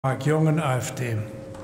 Mark Jungen, AfD.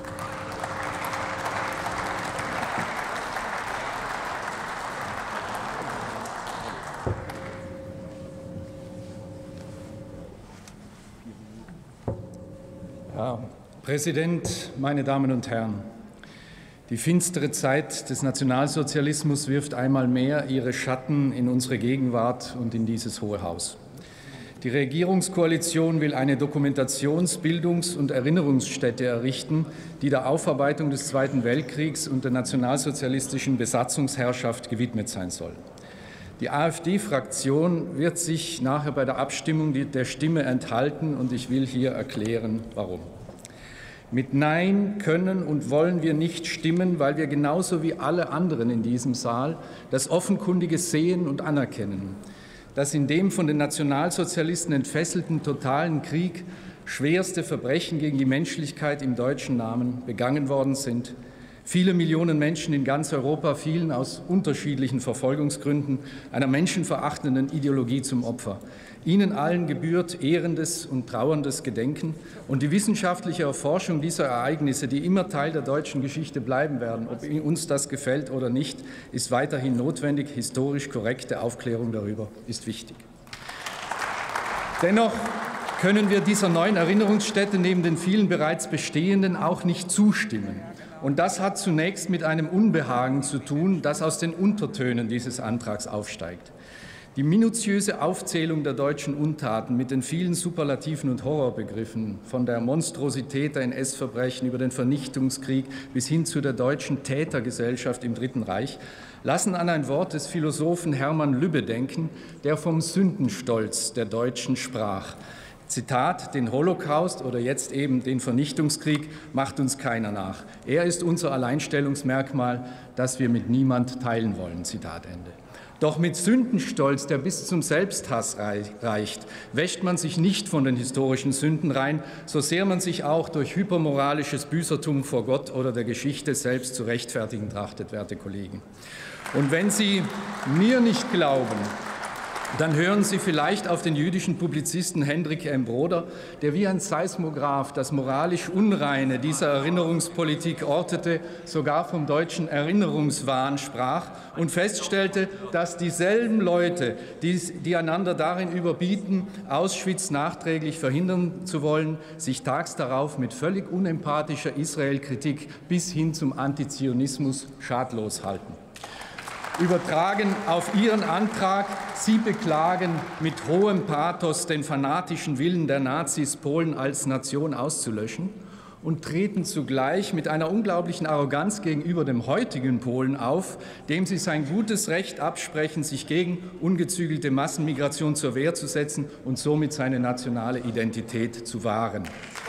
Herr Präsident, meine Damen und Herren! Die finstere Zeit des Nationalsozialismus wirft einmal mehr ihre Schatten in unsere Gegenwart und in dieses Hohe Haus. Die Regierungskoalition will eine Dokumentations-, Bildungs- und Erinnerungsstätte errichten, die der Aufarbeitung des Zweiten Weltkriegs und der nationalsozialistischen Besatzungsherrschaft gewidmet sein soll. Die AfD-Fraktion wird sich nachher bei der Abstimmung der Stimme enthalten, und ich will hier erklären, warum. Mit Nein können und wollen wir nicht stimmen, weil wir genauso wie alle anderen in diesem Saal das Offenkundige sehen und anerkennen, dass in dem von den Nationalsozialisten entfesselten totalen Krieg schwerste Verbrechen gegen die Menschlichkeit im deutschen Namen begangen worden sind. Viele Millionen Menschen in ganz Europa fielen aus unterschiedlichen Verfolgungsgründen einer menschenverachtenden Ideologie zum Opfer. Ihnen allen gebührt ehrendes und trauerndes Gedenken, und die wissenschaftliche Erforschung dieser Ereignisse, die immer Teil der deutschen Geschichte bleiben werden, ob uns das gefällt oder nicht, ist weiterhin notwendig. Historisch korrekte Aufklärung darüber ist wichtig. Dennoch können wir dieser neuen Erinnerungsstätte neben den vielen bereits bestehenden auch nicht zustimmen. Und das hat zunächst mit einem Unbehagen zu tun, das aus den Untertönen dieses Antrags aufsteigt. Die minutiöse Aufzählung der deutschen Untaten mit den vielen Superlativen und Horrorbegriffen, von der Monstrosität der NS-Verbrechen über den Vernichtungskrieg bis hin zu der deutschen Tätergesellschaft im Dritten Reich, lassen an ein Wort des Philosophen Hermann Lübbe denken, der vom Sündenstolz der Deutschen sprach. Zitat: Den Holocaust oder jetzt eben den Vernichtungskrieg macht uns keiner nach. Er ist unser Alleinstellungsmerkmal, das wir mit niemand teilen wollen. Zitat Ende. Doch mit Sündenstolz, der bis zum Selbsthass reicht, wäscht man sich nicht von den historischen Sünden rein, so sehr man sich auch durch hypermoralisches Büßertum vor Gott oder der Geschichte selbst zu rechtfertigen trachtet, werte Kollegen. Und wenn Sie mir nicht glauben, dann hören Sie vielleicht auf den jüdischen Publizisten Hendrik M. Broder, der wie ein Seismograph das moralisch Unreine dieser Erinnerungspolitik ortete, sogar vom deutschen Erinnerungswahn sprach und feststellte, dass dieselben Leute, die einander darin überbieten, Auschwitz nachträglich verhindern zu wollen, sich tags darauf mit völlig unempathischer Israel-Kritik bis hin zum Antizionismus schadlos halten. Übertragen auf Ihren Antrag: Sie beklagen mit hohem Pathos den fanatischen Willen der Nazis, Polen als Nation auszulöschen, und treten zugleich mit einer unglaublichen Arroganz gegenüber dem heutigen Polen auf, dem Sie sein gutes Recht absprechen, sich gegen ungezügelte Massenmigration zur Wehr zu setzen und somit seine nationale Identität zu wahren.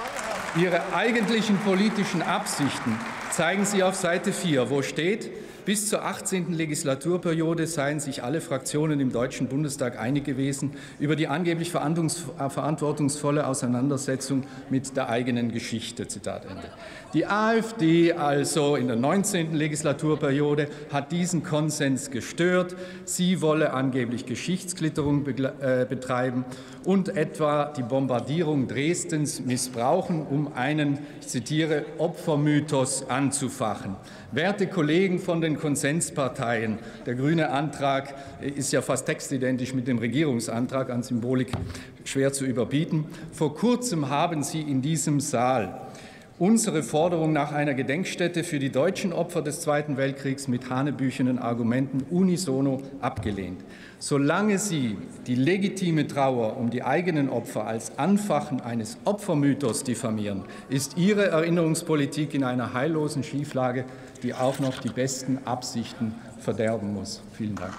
Ihre eigentlichen politischen Absichten zeigen Sie auf Seite 4, wo steht: Bis zur 18. Legislaturperiode seien sich alle Fraktionen im Deutschen Bundestag einig gewesen über die angeblich verantwortungsvolle Auseinandersetzung mit der eigenen Geschichte. Zitat Ende. Die AfD also in der 19. Legislaturperiode hat diesen Konsens gestört. Sie wolle angeblich Geschichtsklitterung betreiben und etwa die Bombardierung Dresdens missbrauchen, um einen, ich zitiere, Opfermythos anzufachen. Werte Kollegen von den Konsensparteien, der grüne Antrag ist ja fast textidentisch mit dem Regierungsantrag, an Symbolik schwer zu überbieten. Vor kurzem haben Sie in diesem Saal unsere Forderung nach einer Gedenkstätte für die deutschen Opfer des Zweiten Weltkriegs mit hanebüchenen Argumenten unisono abgelehnt. Solange Sie die legitime Trauer um die eigenen Opfer als Anfachen eines Opfermythos diffamieren, ist Ihre Erinnerungspolitik in einer heillosen Schieflage, die auch noch die besten Absichten verderben muss. Vielen Dank.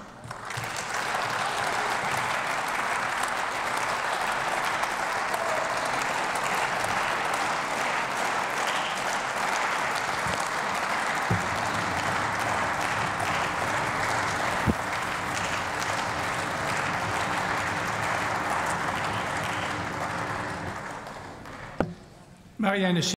Marianne